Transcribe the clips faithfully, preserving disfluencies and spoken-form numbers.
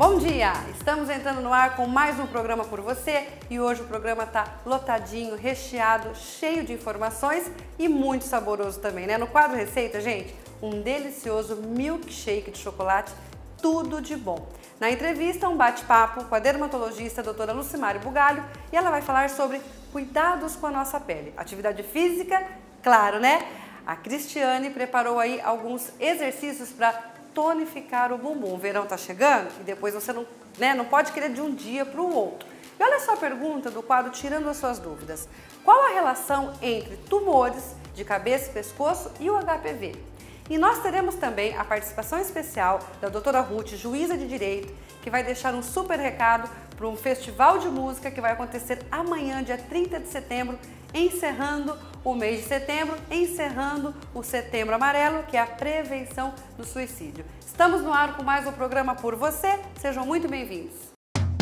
Bom dia! Estamos entrando no ar com mais um programa por você e hoje o programa está lotadinho, recheado, cheio de informações e muito saboroso também, né? No quadro Receita, gente, um delicioso milkshake de chocolate, tudo de bom. Na entrevista, um bate-papo com a dermatologista a doutora Lucimari Bugalho e ela vai falar sobre cuidados com a nossa pele. Atividade física, claro, né? A Cristiane preparou aí alguns exercícios para tonificar o bumbum. O verão tá chegando e depois você não, né, não pode querer de um dia para o outro. E olha só a pergunta do quadro Tirando as Suas Dúvidas. Qual a relação entre tumores de cabeça e pescoço e o H P V? E nós teremos também a participação especial da doutora Ruth, juíza de direito, que vai deixar um super recado para um festival de música que vai acontecer amanhã, dia trinta de setembro, encerrando o mês de setembro, encerrando o Setembro Amarelo, que é a prevenção do suicídio. Estamos no ar com mais um programa por você. Sejam muito bem-vindos.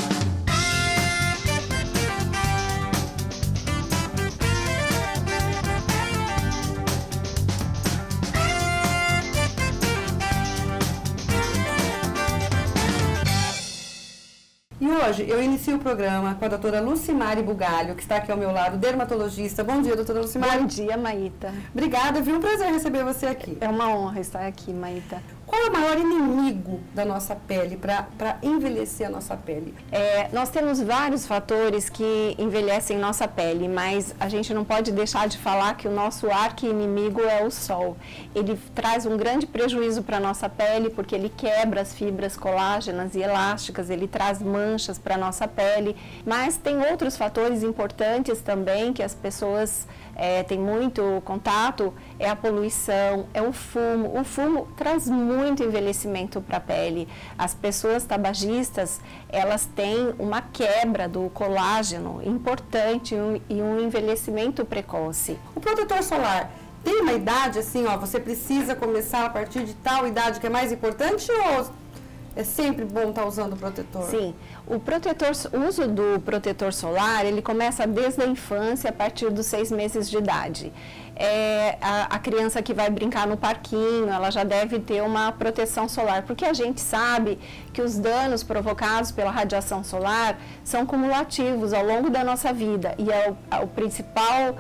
E hoje eu inicio o programa com a doutora Lucimari Bugalho, que está aqui ao meu lado, dermatologista. Bom dia, doutora Lucimari. Bom dia, Maíta. Obrigada, viu? Um prazer receber você aqui. É uma honra estar aqui, Maíta. Qual é o maior inimigo da nossa pele, para envelhecer a nossa pele? É, nós temos vários fatores que envelhecem nossa pele, mas a gente não pode deixar de falar que o nosso arqui-inimigo é o sol. Ele traz um grande prejuízo para a nossa pele, porque ele quebra as fibras colágenas e elásticas, ele traz manchas para a nossa pele, mas tem outros fatores importantes também que as pessoas é, têm muito contato, é a poluição, é o fumo. O fumo traz muito muito envelhecimento para a pele. As pessoas tabagistas, elas têm uma quebra do colágeno importante e um envelhecimento precoce. O protetor solar tem uma idade assim, ó, você precisa começar a partir de tal idade que é mais importante ou é sempre bom estar usando o protetor? Sim, o protetor, o uso do protetor solar, ele começa desde a infância, a partir dos seis meses de idade. É, a, a criança que vai brincar no parquinho, ela já deve ter uma proteção solar, porque a gente sabe que os danos provocados pela radiação solar são cumulativos ao longo da nossa vida e é o, o principal,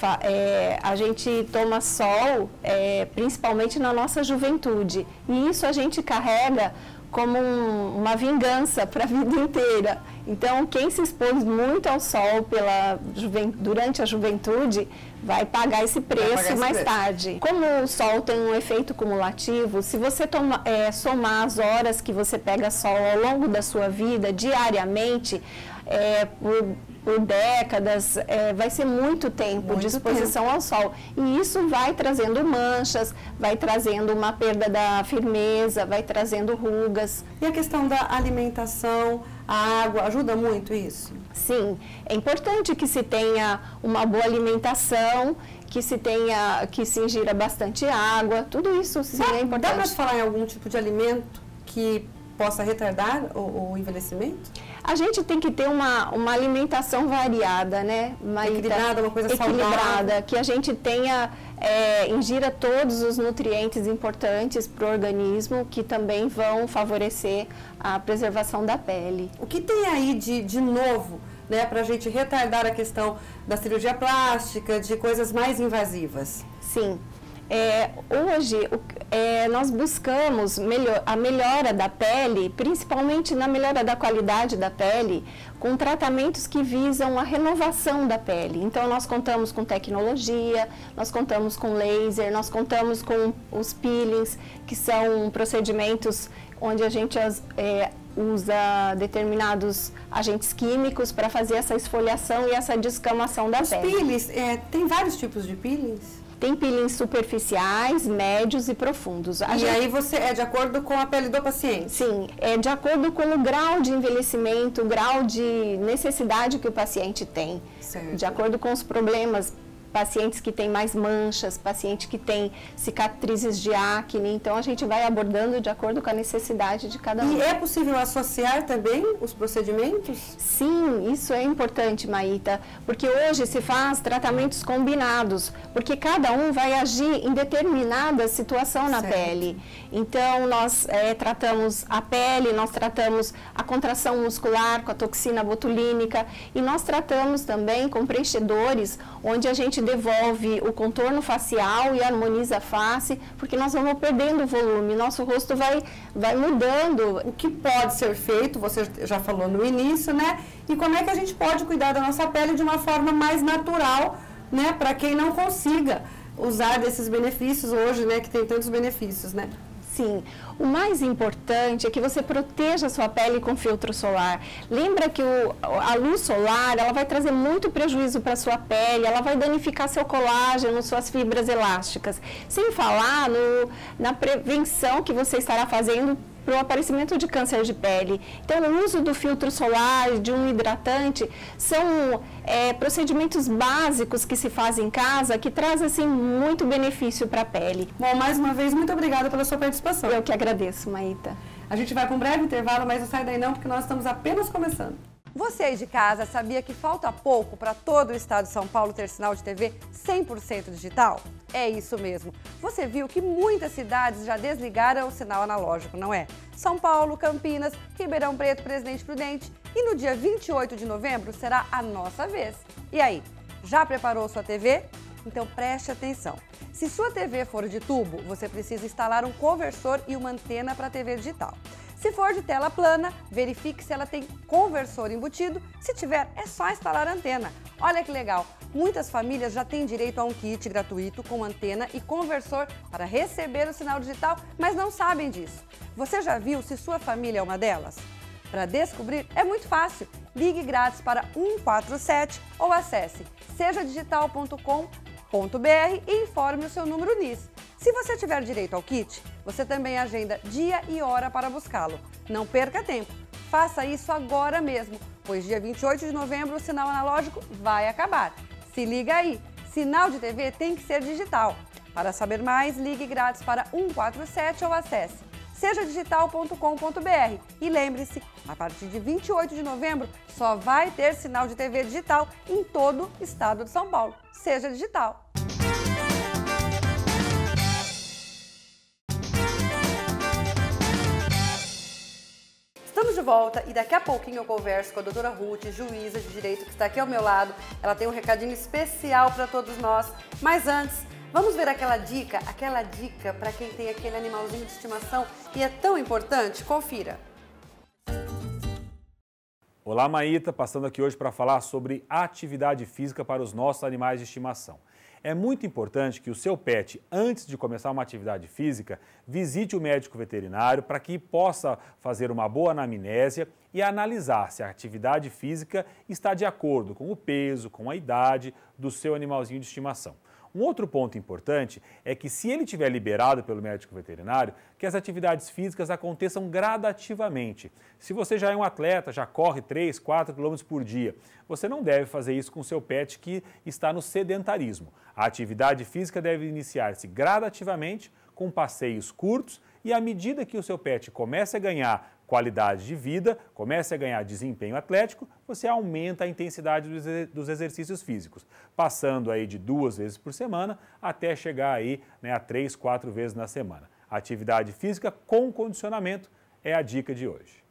é, a gente toma sol é, principalmente na nossa juventude e isso a gente carrega como um, uma vingança para a vida inteira. Então, quem se expôs muito ao sol pela durante a juventude vai pagar esse preço pagar esse mais preço. tarde. Como o sol tem um efeito cumulativo, se você toma, é, somar as horas que você pega sol ao longo da sua vida, diariamente, é, por, por décadas, é, vai ser muito tempo muito de exposição tempo. ao sol. E isso vai trazendo manchas, vai trazendo uma perda da firmeza, vai trazendo rugas. E a questão da alimentação, a água, ajuda muito isso? Sim, é importante que se tenha uma boa alimentação, que se tenha, que se ingira bastante água, tudo isso sim dá, é importante. Dá para falar em algum tipo de alimento que possa retardar o, o envelhecimento? A gente tem que ter uma, uma alimentação variada, né? Maíta? Equilibrada, uma coisa equilibrada, saudável. Que a gente tenha, é, ingira todos os nutrientes importantes para o organismo, que também vão favorecer a preservação da pele. O que tem aí de, de novo, né, para a gente retardar a questão da cirurgia plástica, de coisas mais invasivas? Sim. É, hoje, é, nós buscamos melhor, a melhora da pele, principalmente na melhora da qualidade da pele, com tratamentos que visam a renovação da pele. Então, nós contamos com tecnologia, nós contamos com laser, nós contamos com os peelings, que são procedimentos onde a gente é, usa determinados agentes químicos para fazer essa esfoliação e essa descamação da os pele. Os peelings, é, tem vários tipos de peelings? Tem peelings superficiais, médios e profundos. A e gente... aí você é de acordo com a pele do paciente? Sim, é de acordo com o grau de envelhecimento, o grau de necessidade que o paciente tem. Certo. De acordo com os problemas pacientes que têm mais manchas, pacientes que têm cicatrizes de acne. Então, a gente vai abordando de acordo com a necessidade de cada um. E é possível associar também os procedimentos? Sim, isso é importante, Maíta, porque hoje se faz tratamentos combinados, porque cada um vai agir em determinada situação na Certo. pele. Então, nós é, tratamos a pele, nós tratamos a contração muscular com a toxina botulínica e nós tratamos também com preenchedores, onde a gente devolve o contorno facial e harmoniza a face, porque nós vamos perdendo volume, nosso rosto vai, vai mudando. O que pode ser feito, você já falou no início, né? E como é que a gente pode cuidar da nossa pele de uma forma mais natural, né? Para quem não consiga usar desses benefícios hoje, né? Que tem tantos benefícios, né? Sim, o mais importante é que você proteja a sua pele com filtro solar. Lembra que o, a luz solar, ela vai trazer muito prejuízo para a sua pele, ela vai danificar seu colágeno, suas fibras elásticas. Sem falar no, na prevenção que você estará fazendo para o aparecimento de câncer de pele. Então, o uso do filtro solar, de um hidratante, são é, procedimentos básicos que se fazem em casa que trazem assim, muito benefício para a pele. Bom, mais uma vez, muito obrigada pela sua participação. Eu que agradeço, Maíta. A gente vai para um breve intervalo, mas não sai daí não, porque nós estamos apenas começando. Você aí de casa sabia que falta pouco para todo o estado de São Paulo ter sinal de T V cem por cento digital? É isso mesmo. Você viu que muitas cidades já desligaram o sinal analógico, não é? São Paulo, Campinas, Ribeirão Preto, Presidente Prudente. E no dia vinte e oito de novembro será a nossa vez. E aí, já preparou sua T V? Então preste atenção. Se sua T V for de tubo, você precisa instalar um conversor e uma antena para a T V digital. Se for de tela plana, verifique se ela tem conversor embutido. Se tiver, é só instalar a antena. Olha que legal! Muitas famílias já têm direito a um kit gratuito com antena e conversor para receber o sinal digital, mas não sabem disso. Você já viu se sua família é uma delas? Para descobrir, é muito fácil. Ligue grátis para um quatro sete ou acesse seja digital ponto com ponto br e informe o seu número N I S. Se você tiver direito ao kit, você também agenda dia e hora para buscá-lo. Não perca tempo. Faça isso agora mesmo, pois dia vinte e oito de novembro o sinal analógico vai acabar. Se liga aí, sinal de T V tem que ser digital. Para saber mais, ligue grátis para um quatro sete ou acesse seja digital ponto com ponto br. E lembre-se, a partir de vinte e oito de novembro só vai ter sinal de T V digital em todo o estado de São Paulo. Seja digital. Estamos de volta e daqui a pouquinho eu converso com a doutora Ruth, juíza de direito, que está aqui ao meu lado. Ela tem um recadinho especial para todos nós. Mas antes, vamos ver aquela dica, aquela dica para quem tem aquele animalzinho de estimação e é tão importante? Confira. Olá, Maíta, passando aqui hoje para falar sobre atividade física para os nossos animais de estimação. É muito importante que o seu pet, antes de começar uma atividade física, visite o médico veterinário para que possa fazer uma boa anamnésia e analisar se a atividade física está de acordo com o peso, com a idade do seu animalzinho de estimação. Um outro ponto importante é que, se ele tiver liberado pelo médico veterinário, que as atividades físicas aconteçam gradativamente. Se você já é um atleta, já corre três, quatro quilômetros por dia, você não deve fazer isso com o seu pet que está no sedentarismo. A atividade física deve iniciar-se gradativamente, com passeios curtos, e à medida que o seu pet comece a ganhar qualidade de vida, comece a ganhar desempenho atlético, você aumenta a intensidade dos exercícios físicos, passando aí de duas vezes por semana até chegar aí, né, a três, quatro vezes na semana. A atividade física com condicionamento é a dica de hoje.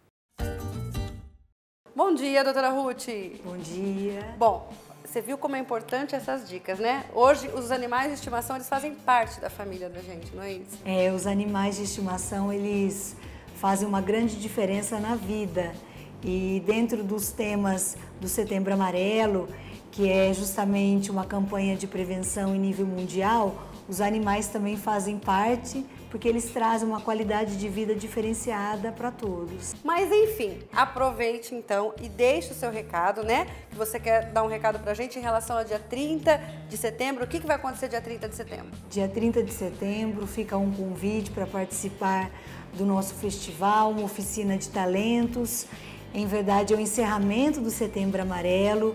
Bom dia, doutora Ruth. Bom dia. Bom, você viu como é importante essas dicas, né? Hoje, os animais de estimação, eles fazem parte da família da gente, não é isso? É, os animais de estimação, eles fazem uma grande diferença na vida. E dentro dos temas do Setembro Amarelo, que é justamente uma campanha de prevenção em nível mundial, os animais também fazem parte, porque eles trazem uma qualidade de vida diferenciada para todos. Mas enfim, aproveite então e deixe o seu recado, né? Que você quer dar um recado pra gente em relação ao dia trinta de setembro. O que, que vai acontecer dia trinta de setembro? Dia trinta de setembro fica um convite para participar do nosso festival, uma oficina de talentos. Em verdade, é o encerramento do Setembro Amarelo, que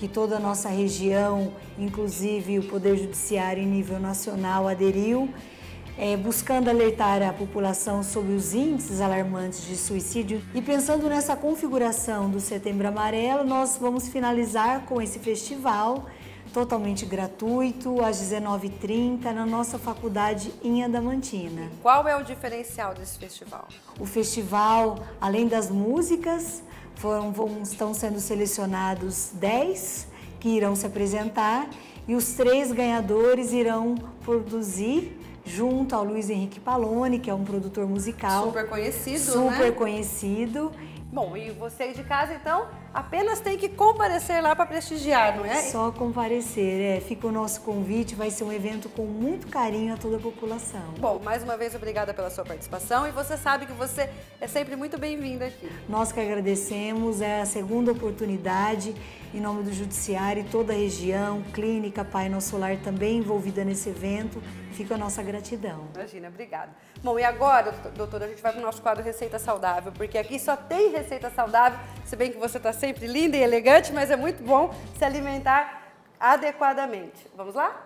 que toda a nossa região, inclusive o Poder Judiciário em nível nacional, aderiu, é, buscando alertar a população sobre os índices alarmantes de suicídio. E pensando nessa configuração do Setembro Amarelo, nós vamos finalizar com esse festival totalmente gratuito, às dezenove e trinta, na nossa faculdade em Adamantina. Qual é o diferencial desse festival? O festival, além das músicas, foram, vão, estão sendo selecionados dez que irão se apresentar e os três ganhadores irão produzir junto ao Luiz Henrique Paloni, que é um produtor musical. Super conhecido, Super né? conhecido. Bom, e você de casa, então, apenas tem que comparecer lá para prestigiar, não é? Só comparecer, é. Fica o nosso convite, vai ser um evento com muito carinho a toda a população. Bom, mais uma vez, obrigada pela sua participação e você sabe que você é sempre muito bem-vinda aqui. Nós que agradecemos, é a segunda oportunidade, em nome do Judiciário e toda a região, Clínica Pai Nosso Lar também envolvida nesse evento, fica a nossa gratidão. Imagina, obrigada. Bom, e agora, doutora, a gente vai para o nosso quadro Receita Saudável, porque aqui só tem receita saudável, se bem que você está sempre linda e elegante, mas é muito bom se alimentar adequadamente. Vamos lá?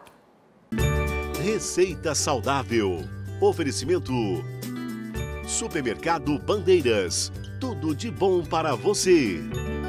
Receita Saudável. Oferecimento Supermercado Bandeiras. Tudo de bom para você.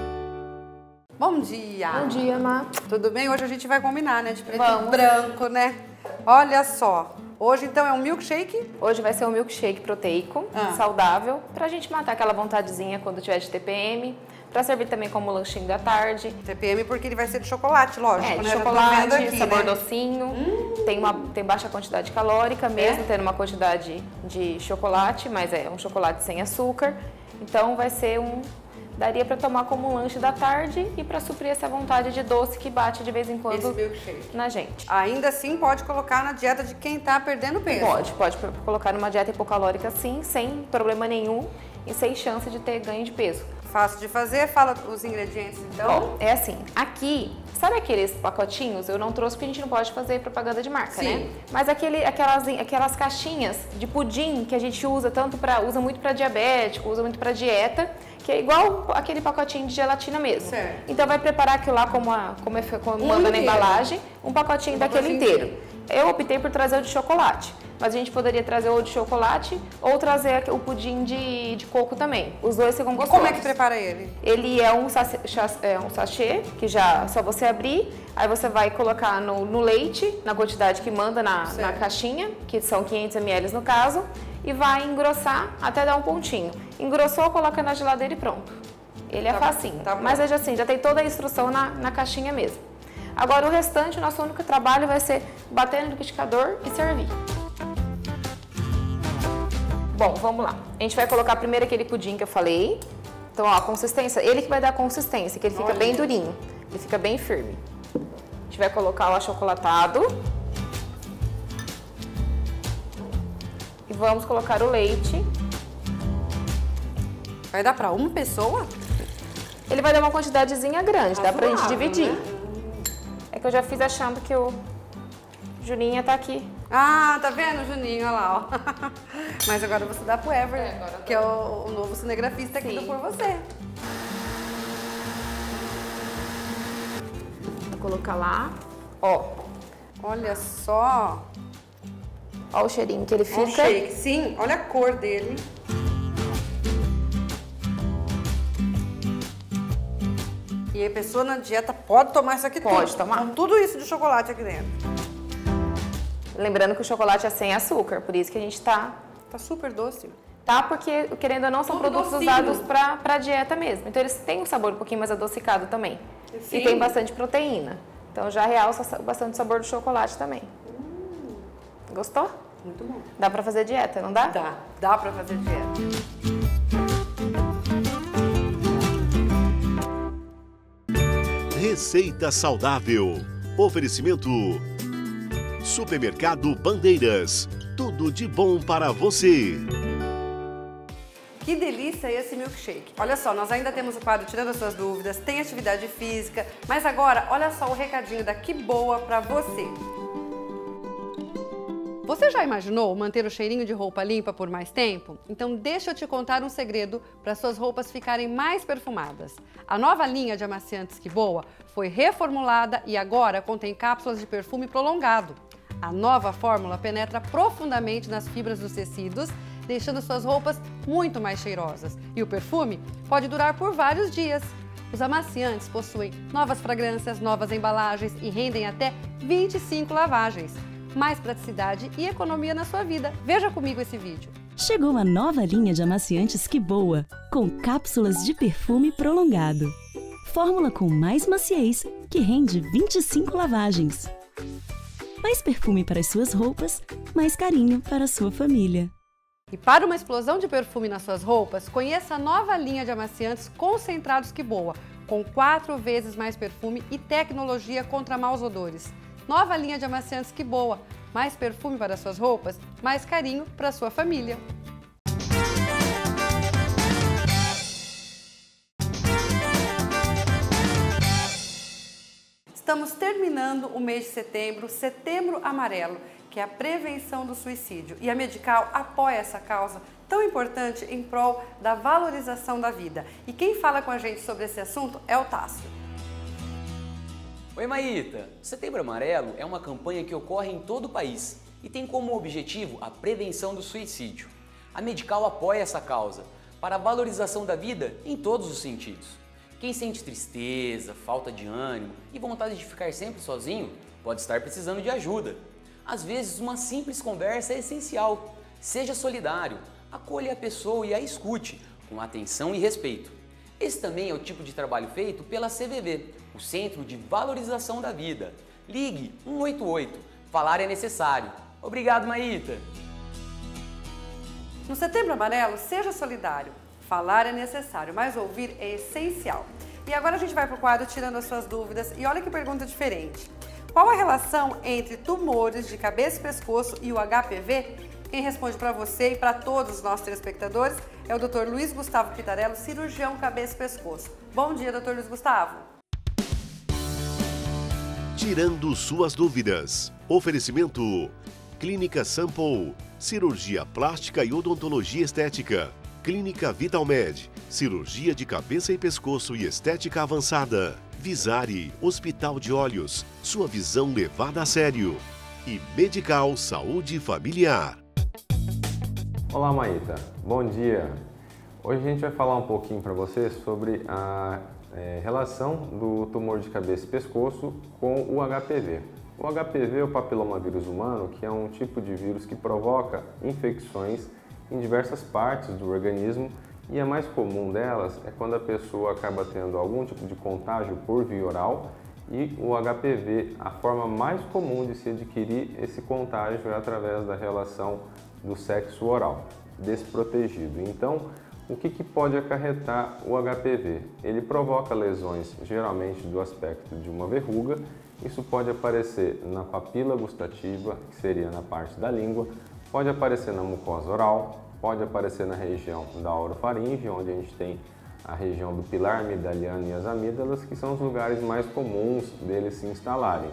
Bom dia! Bom dia, Má. Tudo bem? Hoje a gente vai combinar, né? De preto Vamos. e branco, né? Olha só. Hoje, então, é um milkshake? Hoje vai ser um milkshake proteico, Ah. saudável, pra gente matar aquela vontadezinha quando tiver de T P M, pra servir também como lanchinho da tarde. T P M porque ele vai ser de chocolate, lógico, É, de né? Já tô chocolate, vendo aqui, sabor né? docinho, tem, uma, tem baixa quantidade calórica, mesmo É? tendo uma quantidade de chocolate, mas é um chocolate sem açúcar. Então vai ser um... daria pra tomar como um lanche da tarde e pra suprir essa vontade de doce que bate de vez em Esse quando milkshake. na gente. Ainda assim, pode colocar na dieta de quem tá perdendo peso. Pode, pode colocar numa dieta hipocalórica sim, sem problema nenhum e sem chance de ter ganho de peso. Fácil de fazer, fala os ingredientes, então. Ó, é assim, aqui, sabe aqueles pacotinhos? Eu não trouxe porque a gente não pode fazer propaganda de marca, Sim. né? Mas aquele, aquelas, aquelas caixinhas de pudim que a gente usa tanto para usa muito para diabético, usa muito para dieta, que é igual aquele pacotinho de gelatina mesmo. Certo. Então vai preparar aquilo lá como, a, como, é, como Um manda na inteiro. embalagem, um pacotinho Um daquele pacotinho inteiro. Eu optei por trazer o de chocolate, mas a gente poderia trazer o de chocolate ou trazer o pudim de, de coco também. Os dois ficam E gostosos. como é que prepara ele? Ele é um sachê, é um sachê que já só você abrir, aí você vai colocar no, no leite, na quantidade que manda na, na Certo. caixinha, que são quinhentos mililitros no caso, e vai engrossar até dar um pontinho. Engrossou, coloca na geladeira e pronto. Ele é Tá- facinho, tá bom. mas é já assim, já tem toda a instrução na, na caixinha mesmo. Agora o restante, o nosso único trabalho vai ser bater no liquidificador e servir. Bom, vamos lá. A gente vai colocar primeiro aquele pudim que eu falei. Então, ó, a consistência, ele que vai dar a consistência, que ele fica Olha. bem durinho, ele fica bem firme. A gente vai colocar o achocolatado. E vamos colocar o leite. Vai dar pra uma pessoa? Ele vai dar uma quantidadezinha grande, dá pra gente Razoável, dividir. né? É que eu já fiz achando que o Juninha tá aqui. Ah, tá vendo, Juninho? Olha lá, ó. Mas agora você dá pro Ever, É, agora que é o, o novo cinegrafista aqui Sim. do Por Você. Vou colocar lá. Ó, Olha só. ó o cheirinho que ele Olha o fica. shake. Sim, olha a cor dele. E a pessoa na dieta pode tomar isso aqui Pode tudo. tomar. Com tudo isso de chocolate aqui dentro. Lembrando que o chocolate é sem açúcar, por isso que a gente tá... Tá super doce. Tá? Porque, querendo ou não, são Tudo produtos docinho. usados pra, pra dieta mesmo. Então eles têm um sabor um pouquinho mais adocicado também. Sim. E tem bastante proteína. Então já realça bastante o sabor do chocolate também. Gostou? Muito bom. Dá pra fazer dieta, não dá? Dá, dá pra fazer dieta. Receita Saudável. Oferecimento Supermercado Bandeiras. Tudo de bom para você. Que delícia esse milkshake. Olha só, nós ainda temos o quadro Tirando as Suas Dúvidas, tem atividade física, mas agora, olha só o recadinho da Que Boa pra você. Você já imaginou manter o cheirinho de roupa limpa por mais tempo? Então deixa eu te contar um segredo para suas roupas ficarem mais perfumadas. A nova linha de amaciantes Que Boa foi reformulada e agora contém cápsulas de perfume prolongado. A nova fórmula penetra profundamente nas fibras dos tecidos, deixando suas roupas muito mais cheirosas. E o perfume pode durar por vários dias. Os amaciantes possuem novas fragrâncias, novas embalagens e rendem até vinte e cinco lavagens. Mais praticidade e economia na sua vida. Veja comigo esse vídeo. Chegou a nova linha de amaciantes Que Boa, com cápsulas de perfume prolongado. Fórmula com mais maciez, que rende vinte e cinco lavagens. Mais perfume para as suas roupas, mais carinho para a sua família. E para uma explosão de perfume nas suas roupas, conheça a nova linha de amaciantes concentrados Que Boa, com quatro vezes mais perfume e tecnologia contra maus odores. Nova linha de amaciantes Que Boa, mais perfume para suas roupas, mais carinho para a sua família. Estamos terminando o mês de setembro, Setembro Amarelo, que é a prevenção do suicídio. E a Medical apoia essa causa tão importante em prol da valorização da vida. E quem fala com a gente sobre esse assunto é o Tássio. Oi, Maíta! O Setembro Amarelo é uma campanha que ocorre em todo o país e tem como objetivo a prevenção do suicídio. A Medical apoia essa causa para a valorização da vida em todos os sentidos. Quem sente tristeza, falta de ânimo e vontade de ficar sempre sozinho pode estar precisando de ajuda. Às vezes, uma simples conversa é essencial. Seja solidário, acolha a pessoa e a escute com atenção e respeito. Esse também é o tipo de trabalho feito pela C V V, o Centro de Valorização da Vida. Ligue um oito oito, falar é necessário. Obrigado, Maíta! No Setembro Amarelo, seja solidário. Falar é necessário, mas ouvir é essencial. E agora a gente vai para o quadro Tirando as Suas Dúvidas e olha que pergunta diferente. Qual a relação entre tumores de cabeça e pescoço e o H P V? Quem responde para você e para todos os nossos telespectadores é o doutor Luiz Gustavo Pitarello, cirurgião cabeça e pescoço. Bom dia, doutor Luiz Gustavo. Tirando suas dúvidas. Oferecimento: Clínica Sample, cirurgia plástica e odontologia estética. Clínica Vitalmed, cirurgia de cabeça e pescoço e estética avançada. Visari, Hospital de Olhos, sua visão levada a sério. E Medical Saúde Familiar. Olá, Maíta. Bom dia. Hoje a gente vai falar um pouquinho para vocês sobre a é, relação do tumor de cabeça e pescoço com o H P V. O H P V é o papilomavírus humano, que é um tipo de vírus que provoca infecções em diversas partes do organismo, e a mais comum delas é quando a pessoa acaba tendo algum tipo de contágio por via oral, e o H P V, a forma mais comum de se adquirir esse contágio é através da relação do sexo oral, desprotegido. Então, o que, que pode acarretar o H P V? Ele provoca lesões, geralmente do aspecto de uma verruga. Isso pode aparecer na papila gustativa, que seria na parte da língua, pode aparecer na mucosa oral, pode aparecer na região da orofaringe, onde a gente tem a região do pilar amidaliano e as amígdalas, que são os lugares mais comuns deles se instalarem.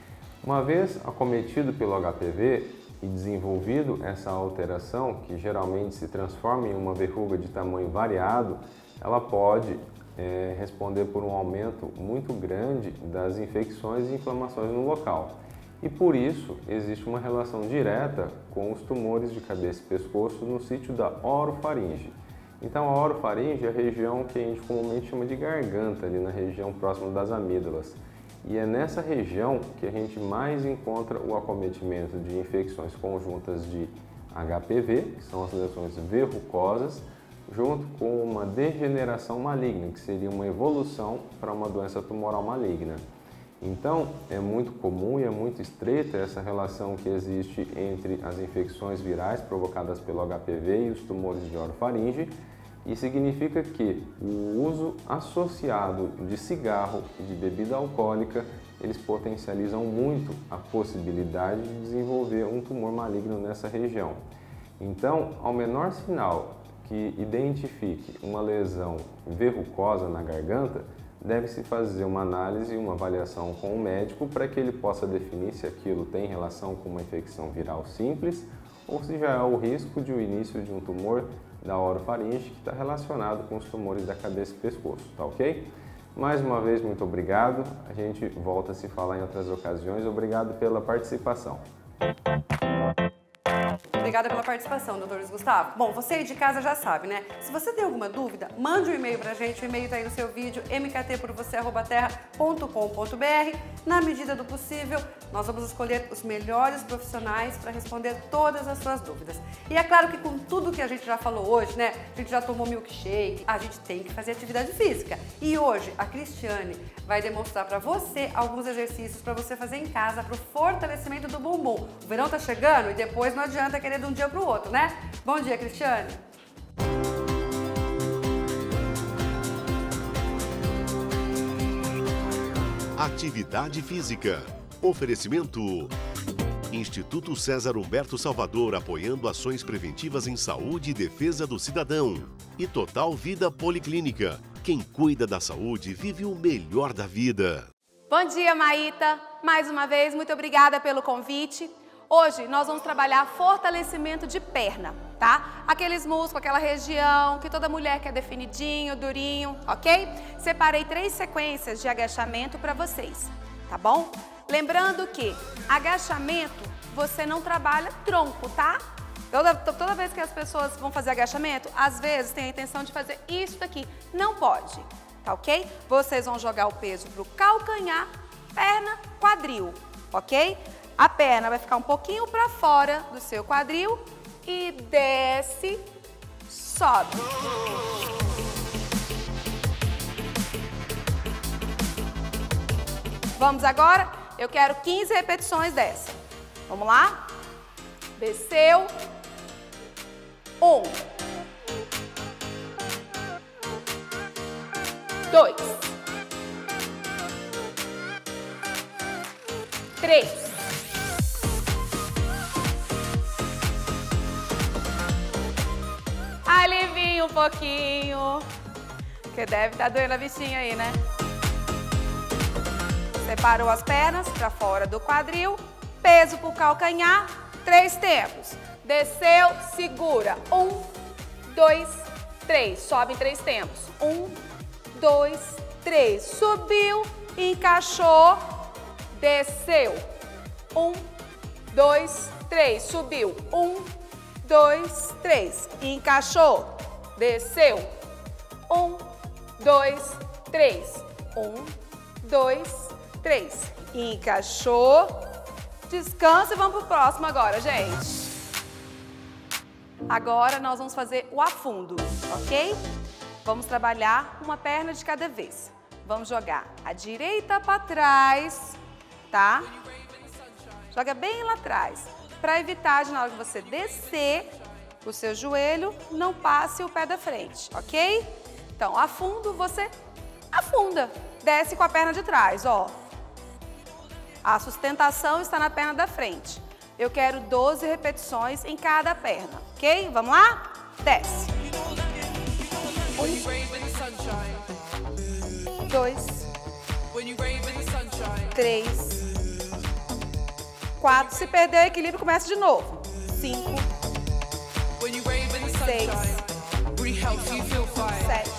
Uma vez acometido pelo H P V e desenvolvido essa alteração, que geralmente se transforma em uma verruga de tamanho variado, ela pode é, responder por um aumento muito grande das infecções e inflamações no local. E por isso existe uma relação direta com os tumores de cabeça e pescoço no sítio da orofaringe. Então a orofaringe é a região que a gente comumente chama de garganta, ali na região próxima das amígdalas. E é nessa região que a gente mais encontra o acometimento de infecções conjuntas de H P V, que são as lesões verrucosas, junto com uma degeneração maligna, que seria uma evolução para uma doença tumoral maligna. Então, é muito comum e é muito estreita essa relação que existe entre as infecções virais provocadas pelo H P V e os tumores de orofaringe, e significa que o uso associado de cigarro e de bebida alcoólica, eles potencializam muito a possibilidade de desenvolver um tumor maligno nessa região. Então, ao menor sinal que identifique uma lesão verrucosa na garganta, deve-se fazer uma análise e uma avaliação com o médico para que ele possa definir se aquilo tem relação com uma infecção viral simples ou se já há o risco de o início de um tumor da orofaringe que está relacionado com os tumores da cabeça e pescoço, tá ok? Mais uma vez, muito obrigado. A gente volta a se falar em outras ocasiões. Obrigado pela participação. Obrigada pela participação, doutor Luiz Gustavo. Bom, você aí de casa já sabe, né? Se você tem alguma dúvida, mande um e-mail pra gente. O e-mail tá aí no seu vídeo, m k t por você arroba terra ponto com ponto b r. Na medida do possível, nós vamos escolher os melhores profissionais para responder todas as suas dúvidas. E é claro que com tudo que a gente já falou hoje, né? A gente já tomou milkshake, a gente tem que fazer atividade física. E hoje, a Cristiane vai demonstrar para você alguns exercícios para você fazer em casa para o fortalecimento do bumbum. O verão tá chegando e depois não adianta querer de um dia para o outro, né? Bom dia, Cristiane! Atividade física. Oferecimento. Instituto César Humberto Salvador, apoiando ações preventivas em saúde e defesa do cidadão. E Total Vida Policlínica. Quem cuida da saúde vive o melhor da vida. Bom dia, Maíta. Mais uma vez, muito obrigada pelo convite. Hoje nós vamos trabalhar fortalecimento de perna, tá? Aqueles músculos, aquela região que toda mulher quer definidinho, durinho, ok? Separei três sequências de agachamento para vocês, tá bom? Lembrando que agachamento você não trabalha tronco, tá? Toda, toda vez que as pessoas vão fazer agachamento, às vezes tem a intenção de fazer isso daqui. Não pode, tá ok? Vocês vão jogar o peso pro calcanhar, perna, quadril, ok? A perna vai ficar um pouquinho para fora do seu quadril e desce, sobe. Vamos agora? Eu quero quinze repetições dessa. Vamos lá? Desceu. Um. Dois. Três. Alivia um pouquinho, que deve estar doendo a bichinha aí, né? Separou as pernas para fora do quadril, peso pro calcanhar, três tempos. Desceu, segura. Um, dois, três. Sobe em três tempos. Um, dois, três. Subiu, encaixou, desceu. Um, dois, três. Subiu. Um, dois, três. Encaixou, desceu. Um, dois, três. Um, dois, três. Encaixou. Descansa e vamos pro próximo agora, gente. Agora nós vamos fazer o afundo, ok? Vamos trabalhar uma perna de cada vez. Vamos jogar a direita para trás, tá? Joga bem lá atrás, para evitar de na hora que você descer, o seu joelho não passe o pé da frente, ok? Então, afundo, você afunda, desce com a perna de trás, ó. A sustentação está na perna da frente. Eu quero doze repetições em cada perna, ok? Vamos lá? Desce. Um, dois, três, quatro. Se perder o equilíbrio, começa de novo. Cinco, seis, sete.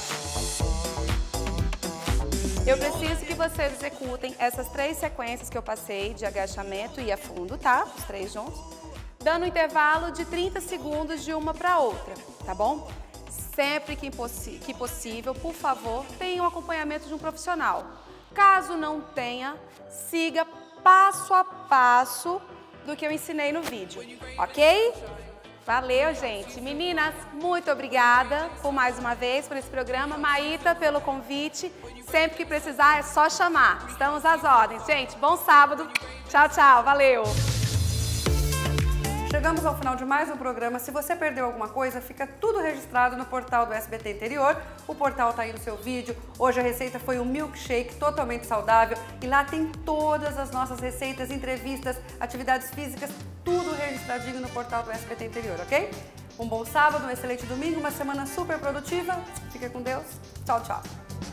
Eu preciso que vocês executem essas três sequências que eu passei de agachamento e afundo, tá? Os três juntos. Dando um intervalo de trinta segundos de uma para outra, tá bom? Sempre que, que possível, por favor, tenha um acompanhamento de um profissional. Caso não tenha, siga passo a passo do que eu ensinei no vídeo, ok? Valeu, gente. Meninas, muito obrigada por mais uma vez por esse programa. Maíta, pelo convite. Sempre que precisar é só chamar. Estamos às ordens. Gente, bom sábado. Tchau, tchau. Valeu. Chegamos ao final de mais um programa. Se você perdeu alguma coisa, fica tudo registrado no portal do S B T Interior. O portal está aí no seu vídeo. Hoje a receita foi um milkshake totalmente saudável. E lá tem todas as nossas receitas, entrevistas, atividades físicas, tudo registradinho no portal do S B T Interior, ok? Um bom sábado, um excelente domingo, uma semana super produtiva. Fica com Deus. Tchau, tchau.